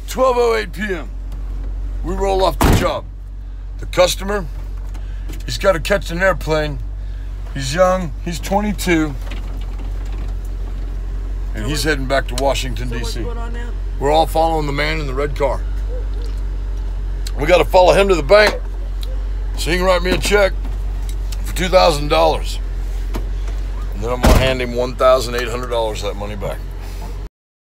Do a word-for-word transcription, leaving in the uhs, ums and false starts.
twelve oh eight p m We roll off the job. The customer, he's got to catch an airplane. He's young, he's twenty-two, and he's heading back to Washington, D C. We're all following the man in the red car. We got to follow him to the bank so he can write me a check for two thousand dollars. And then I'm going to hand him one thousand eight hundred dollars of that money back.